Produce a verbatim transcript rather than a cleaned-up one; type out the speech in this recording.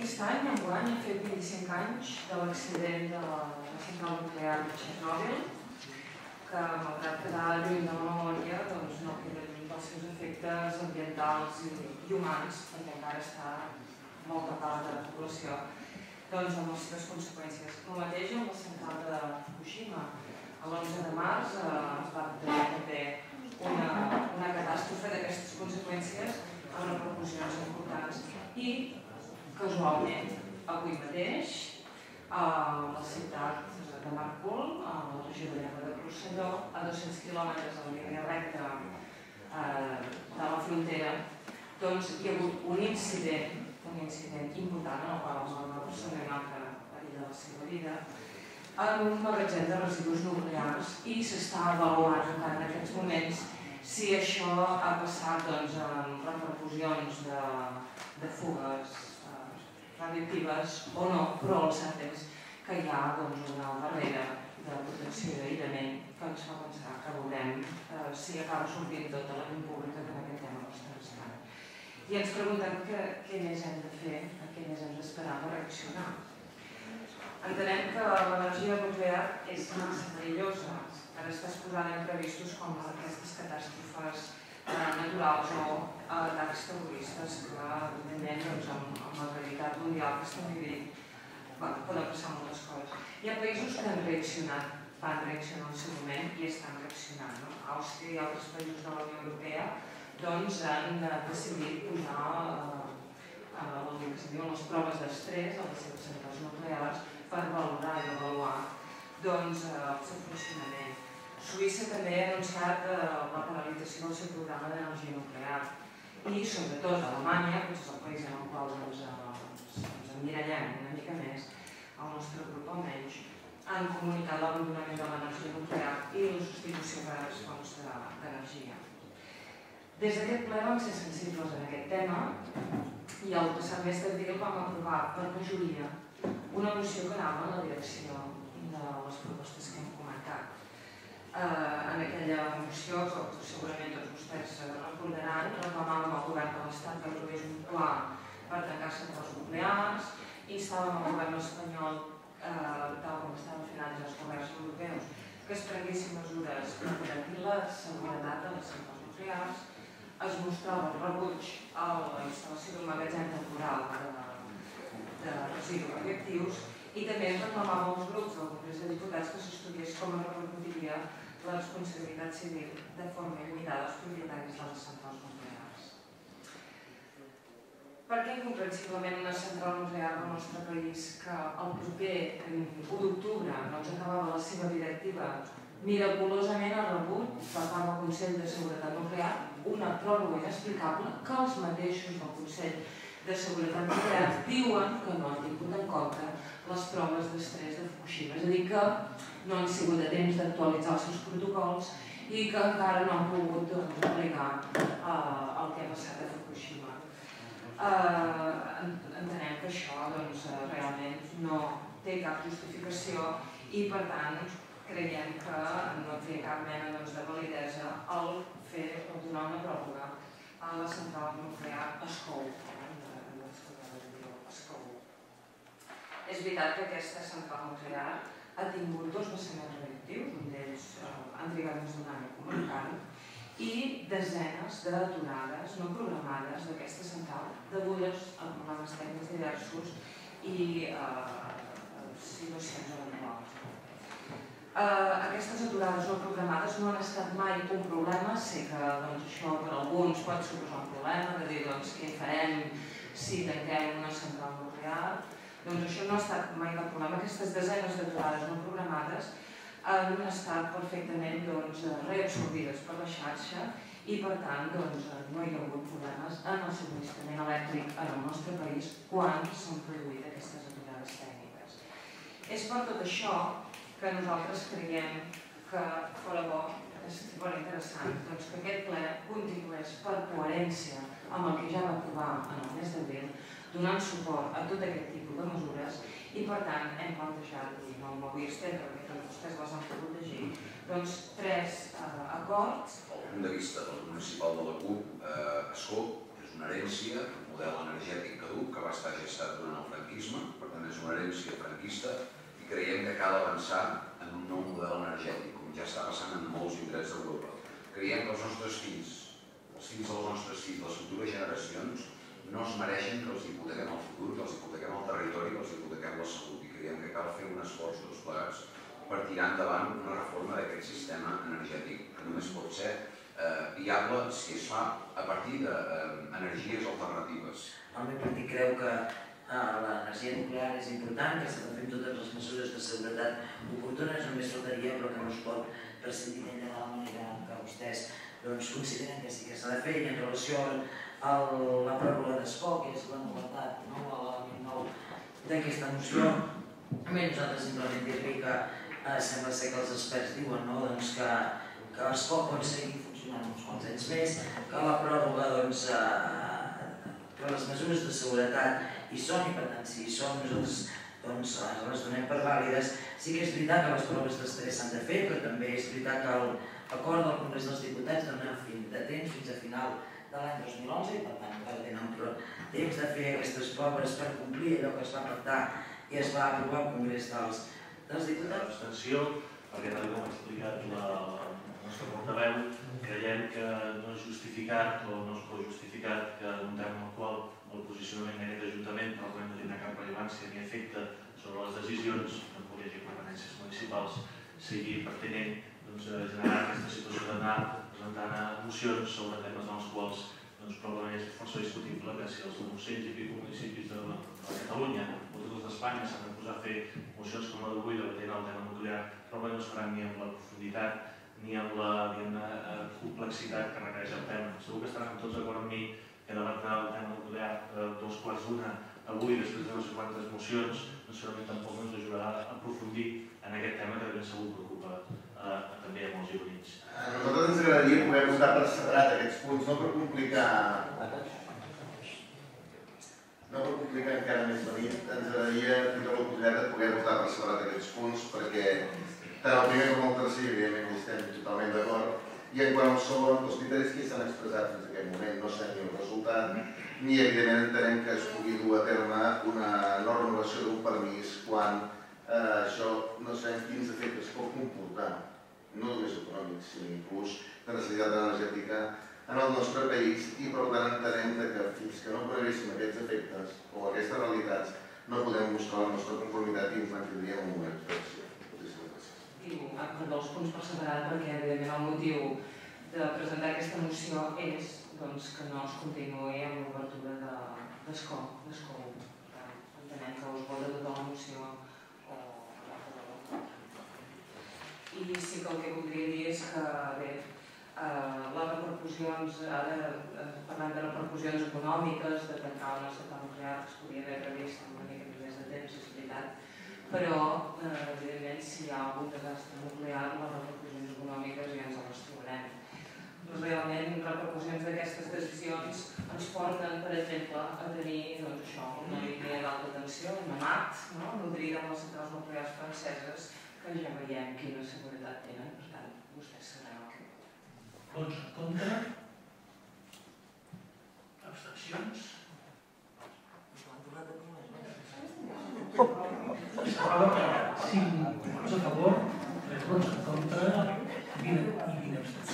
Aquest any, enguany, ha fet vint-i-cinc anys de l'accident de la central nuclear de Txernòbil, que, malgrat quedar lluny de la memòria, no queda lluny dels seus efectes ambientals i humans, perquè encara està molta part de la població amb les seves conseqüències. El mateix amb la central de Fukushima. L'onze de març es va tenir també una catàstrofe d'aquestes conseqüències amb repercussions importants i, casualment, avui mateix, a la ciutat de Marcul, a la regió de Lleida de Rosselló, a dos-cents quilòmetres de la línia recta de la frontera, doncs hi ha hagut un incident, un incident important en el qual una persona i una altra perilla la seva vida, en un magatzem de residus nuclears i s'està avaluant encara en aquests moments si això ha passat amb repercussions de fugues radioactives o no, però el cert és que hi ha una barrera de protecció i d'aïllament que ens fa pensar que veurem si acaba sortint tota la llum pública que en aquest tema està estant. I ens preguntem què més hem de fer, què més hem d'esperar per reaccionar. Entenem que l'energia nuclear és massa perillosa per estar exposada a imprevistos com aquestes catàstrofes naturals o atacs terroristes que, evidentment, amb la realitat mundial que estem vivint, poden passar moltes coses. Hi ha països que han reaccionat, van reaccionar en el seu moment i estan reaccionant. Àustria i altres països de la Unió Europea han decidit posar les proves d'estrès a les seves centrals nuclears per valorar i avaluar el seu funcionament. Suïssa també ha anunciat la paralització del seu programa d'energia nuclear i, sobretot, Alemanya, que és el país en el qual ens emmirallem una mica més, el nostre grup almenys, han comunicat l'abandonament de l'energia nuclear i la substitució per altres fonts d'energia. Des d'aquest ple vam ser sensibles en aquest tema i el passat mes d'abril vam aprovar per majoria una moció que anava en la direcció de les propostes que hem comentat. En aquella moció, que segurament tots vostès recordaran, reclamàvem al govern de l'Estat que aprovés un pla per tancar centrals nuclears, instàvem al govern espanyol, tal com estaven finalitzats els governs europeus, que es prenguessin mesures per garantir la seguretat de les centrals nuclears, es mostrava el rebuig a la instal·lació d'un magatzem temporal de residus radioactius i també reclamàvem als grups del Congrés de Diputats que s'estudiés com es repercutiria la responsabilitat civil de forma il·limitada als propietaris de les centrals nuclears. Per què incomprensiblement una central nuclear del nostre país que el proper u d'octubre acabava la seva vida activa miraculosament ha rebut per part del Consell de Seguretat Nuclear una pròrroga inexplicable que els mateixos del Consell de Seguretat Nuclear diuen que no han tingut en compte les proves d'estrès de Fukushima. És a dir, que no han sigut a temps d'actualitzar els seus protocols i que encara no han pogut aplicar el que ha passat a Fukushima. Entenem que això realment no té cap justificació i, per tant, creiem que no té cap mena de validesa el fer o donar una pròrroga a la central nuclear Ascó. És veritat que aquesta central nuclear ha tingut dos vessaments radioactius, un d'ells han trigat més d'un any a comunicar-ho, i desenes d'aturades no programades d'aquesta central degudes a problemes tècnics diversos i situacions eventuals. Aquestes aturades no programades no han estat mai un problema. Sé que això per alguns pot suposar un problema, de dir què farem si tanquem una central nuclear. Doncs això no ha estat mai cap problema. Aquestes desenes d'aturades no programades han estat perfectament reabsorbides per la xarxa i, per tant, no hi ha hagut problemes en el subministrament elèctric en el nostre país quan s'han produït aquestes aturades tècniques. És per tot això que nosaltres creiem que fora bo, és molt interessant, que aquest ple continués per coherència amb el que ja va aprovar en el mes d'abril, donant suport a tot aquest tipus de mesures i, per tant, hem plantejat, i no m'ho vull estendre perquè vostès les han pogut llegir, doncs tres acords. El punt de vista del municipal de la CUP, Ascó, és una herència, un model energètic caduc que va estar gestat durant el franquisme, per tant és una herència franquista, i creiem que cal avançar en un nou model energètic, com ja està passant en molts indrets d'Europa. Creiem que els nostres fills, els fills dels nostres fills, les futures generacions, no es mereixen que els hipotequem el futur, que els hipotequem el territori, que els hipotequem la salut, i creiem que cal fer un esforç tots plegats per tirar endavant una reforma d'aquest sistema energètic, que només pot ser viable si es fa a partir d'energies alternatives. El meu partit creu que l'energia nuclear és important, que s'ha de fer totes les mesures de seguretat oportunes, només faltaria, però que no es pot prescindir d'ella de la manera que vostès consideren que sí que s'ha de fer. I en relació a la pròrroga d'Escó, que és la novetat, l'element nou d'aquesta moció, a mi nosaltres simplement dir-li que sembla ser que els experts diuen que Escó pot seguir funcionant uns quants anys més, que la pròrroga, que les mesures de seguretat hi són, i per tant, si hi són, nosaltres les donem per vàlides. Sí que és veritat que les proves d'estrès s'han de fer, però també és veritat que l'acord del Congrés dels Diputats dona de temps fins a final de l'any dos mil onze, i per tant encara tenen temps de fer aquestes proves per complir allò que es va pactar i es va aprovar al Congrés dels Diputats. Abstenció, perquè tal com ha explicat la nostra portaveu, creiem que no és justificat o no es pot justificar que un tema en el qual el posicionament d'aquest Ajuntament probablement no tindrà cap rellevància ni efecte sobre les decisions en col·legi de competències municipals sigui pertinent generar aquesta situació d'anar presentant mocions sobre temes en els quals probablement és força discutible que si els dos-cents i pico municipis de Catalunya o de tots d'Espanya s'han de posar a fer mocions com la d'avui debatent el tema nuclear, probablement no es faran ni amb la profunditat ni amb la complexitat que requereix el tema. Segur que estaran tots d'acord amb mi que debatre el tema nuclear dos quarts d'una avui, després de no sé quantes mocions, no segurament tampoc ens ajudarà a aprofundir en aquest tema que de ben segur preocupa també a molts gironins. A nosaltres ens agradaria poder votar per separat aquests punts, no per complicar no per complicar encara més la nit. Ens agradaria tindre l'oportunitat de poder votar per separat aquests punts, perquè tant el primer com el tercer, evidentment, hi estem totalment d'acord, i en quant al segon, els criteris que s'han expressat fins a aquest moment no s'han ni el resultat, ni evidentment entenem que es pugui dur a terme una no renovació d'un permís quan això no sabem quins efectes pot comportar, no només econòmics, sinó inclús de necessitat energètica en el nostre país, i per tant entenem que fins que no coneguéssim aquests efectes o aquestes realitats no podem mostrar la nostra conformitat i ens mantindríem en una expressió. Moltíssimes gràcies. I per dos punts per separat, perquè evidentment el motiu de presentar aquesta moció és que no es continuï amb l'obertura d'Escó. Entenem que us vol de tota la moció. I sí que el que voldria dir és que, bé, les repercussions, ara parlant de repercussions econòmiques, de tancar una central nuclear que es podria haver previst amb una mica més de temps, és veritat, però, evidentment, si hi ha algun desastre nuclear, les repercussions econòmiques ja ens les trobarem. Realment, repercussions d'aquestes decisions ens porten, per exemple, a tenir una línia d'alta tensió, una M A T, nodrida amb les centrals nuclears franceses, que ja veiem quina seguretat tenen, per tant, vostès sabran el que vol. Vots en contra? Abstencions? S'aprova cinc vots a favor, tres vots en contra i vint abstencions.